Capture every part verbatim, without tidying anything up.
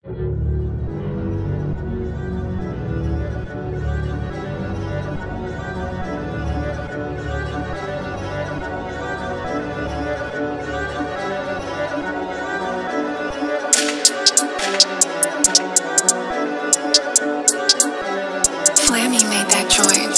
Flammy made that joint.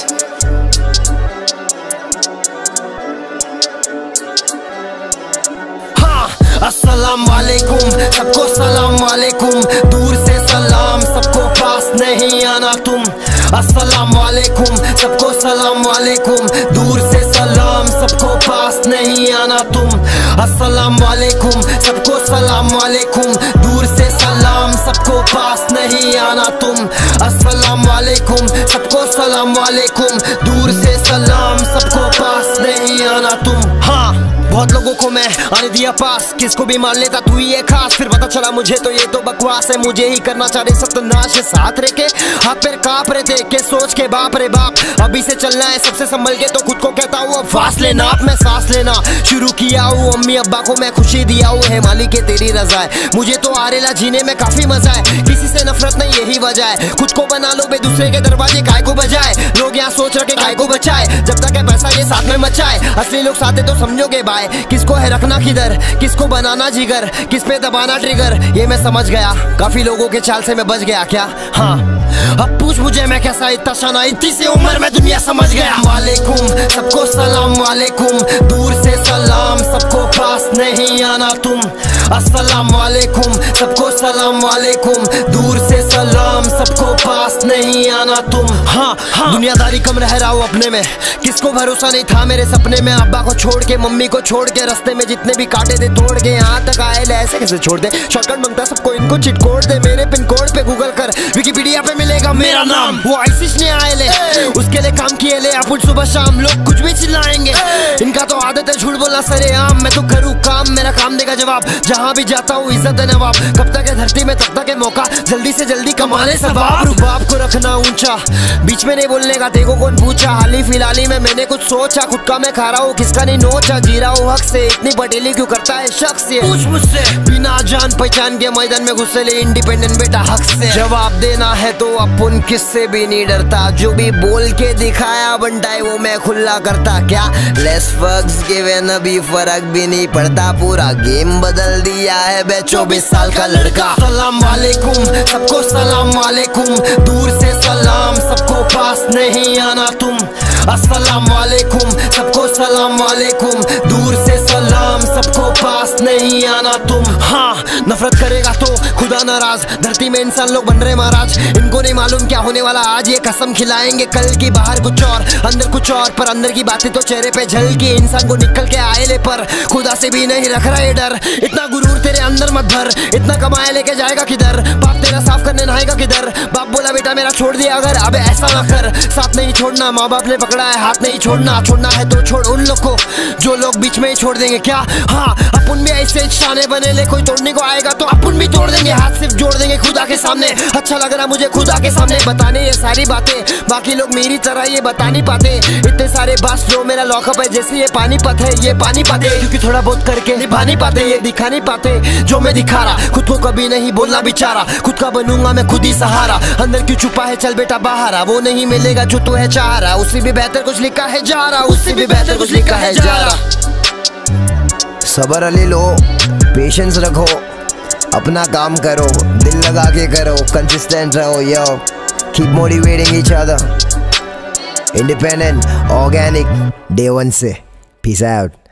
हाँ, अस्सलाम वालेकुम, सबको सलाम वालेकुम। दूर से सलाम, सबको पास नहीं आना तुम। अस्सलाम वालेकुम, सबको सलाम वालेकुम। दूर से सलाम, सबको पास नहीं आना तुम। अस्सलाम वालेकुम, सबको सलाम वालेकुम। दूर से सलाम, सबको पास नहीं आना तुम। अस्सलाम वालेकुम, सबको सलाम वालेकुम। दूर से सलाम, सबको पास नहीं आना तुम। हाँ, बहुत लोगों को मैं आने दिया पास, किसको भी मान लेता तू ही है खास। फिर पता चला मुझे तो ये तो बकवास है, मुझे ही करना चाह रहे सत्यानाश है। साथ रह के हाथ पैर कांप रहे थे के सोच के बाप रे बाप, अभी से चलना है सबसे संभल के। तो खुद को कहता हूँ अब फासले नाप, मैं सांस लेना शुरू किया हूँ। अम्मी अब्बा को मैं खुशी दिया हूँ, है मालिक के तेरी रजा है। मुझे तो आरेला जीने में काफी मजा है, किसी से नफरत नहीं यही वजह है। खुद को बना लो बे दूसरे के दरवाजे काय को बजाए। लोग यहाँ सोच रखे काय को बचाए, जब तक है पैसा ये साथ में मचाए। असली लोग साथ है तो समझोगे भाई, किसको है रखना किधर, किसको बनाना जिगर, किस पे दबाना ट्रिगर। ये मैं समझ गया, काफी लोगों के चाल से मैं बच गया क्या। हाँ, अब पूछ मुझे मैं कैसा इतना शाना, इतनी सी उम्र में दुनिया समझ गया। वालेकुम, सबको सलाम वालेकुम। दूर से सलाम, सबको पास नहीं आना तुम। अस्सलाम वालेकुम, सबको सलाम वालेकुम। दूर से सलाम, सबको पास नहीं आना तुम। हाँ, हाँ, दुनियादारी कम रह रहा हूँ अपने में, किसको भरोसा नहीं था मेरे सपने में। अब्बा को छोड़ के मम्मी को छोड़ के, रास्ते में जितने भी काटे थे तोड़ के यहाँ तक आए ले, ऐसे कैसे छोड़ दे। शॉर्टकट मांगता सबको, इनको चिट कोड दे। मेरे पिन कोड पे गूगल कर, विकिपीडिया पे मिलेगा मेरा नाम। वो आईसीस ने आए ले, उसके लिए काम किए ले। अपन सुबह शाम लोग कुछ भी चिल्लाएंगे, इनका तो आदत है झूठ बोलना सरेआम। मैं तो करूँ काम, मेरा काम देगा जवाब। जहाँ भी जाता हूँ इज्जत है नवाब। कब तक है धरती में तब तक है मौका, जल्दी से जल्दी कमाने सवाब। रुबाब को रखना ऊंचा, बीच में नहीं बोलने का देखो कौन पूछा। हाल ही फिलहाल ही में मैंने कुछ सोचा, खुद का मैं खा रहा हूँ किसका नहीं नोचा। जी रहा हूँ हक से, इतनी पटेली क्यों करता है शख्स ये। पूछ मुझसे, बिना जान पहचान के मैदान में घुसे ले। इंडिपेंडेंट बेटा हक से जवाब देना है तो अपन किससे भी नहीं डरता। जो भी बोल के दिखाया बनता है वो मैं खुला करता। क्या लेस फक्स गिवन, अभी फर्क भी नहीं पड़ता। पूरा गेम बदल दिया है बे चौबीस साल का लड़का। सलाम वालेकुम, सबको सलाम वालेकुम। दूर से सलाम, सबको पास नहीं आना तुम। अस्सलाम वालेकुम, सबको सलाम वालेकुम। दूर से सलाम, सबको पास नहीं आना तुम। हाँ, नफरत करेगा तो खुदा नाराज, धरती में इंसान लोग बन रहे महाराज। इनको नहीं मालूम क्या होने वाला आज, ये कसम खिलाएंगे कल की। बाहर कुछ और अंदर कुछ और, पर अंदर की बातें तो चेहरे पे झलकी। इंसान को निकल के आए ले, पर खुदा से भी नहीं रख रहा है डर। इतना गुरूर तेरे अंदर मत भर, इतना कमाए लेके जाएगा किधर। बाप तेरा साफ करने नहाएगा किधर। बाप बोला बेटा मेरा छोड़ दिया अगर, अब ऐसा ना कर। साथ नहीं छोड़ना, माँ बाप ने पकड़ा है हाथ नहीं छोड़ना। छोड़ना है तो छोड़ उन लोग को जो लोग बीच में ही छोड़ देंगे क्या। हाँ, अपन भी ऐसे शाने बने ले, कोई तोड़ने को आएगा तो अपन भी तोड़ देंगे। हाथ सिर्फ जोड़ देंगे खुदा के सामने। अच्छा लग रहा मुझे खुदा के सामने बताने ये सारी बातें, बाकी लोग मेरी तरह ये बता नहीं पाते। इतने सारे बात जो मेरा लॉकअप है, जैसे ये पानीपत है ये पानी पाते। क्योंकि थोड़ा बहुत करके निभा नहीं पाते, ये दिखा नहीं पाते जो मैं दिखा रहा। खुद को कभी नहीं बोलना बेचारा, खुद का बनूंगा मैं खुद ही सहारा। अंदर क्यों छुपा है चल बेटा बाहर आ, वो नहीं मिलेगा जो तू है चाह रहा। उससे भी बेहतर कुछ लिखा है जा रहा, उससे भी बेहतर कुछ लिखा है जा रहा। सबर अली लो, पेशेंस रखो, अपना काम करो, दिल लगा के करो, कंसिस्टेंट रहो। Yo, keep motivating each other, independent organic day one से। Peace out.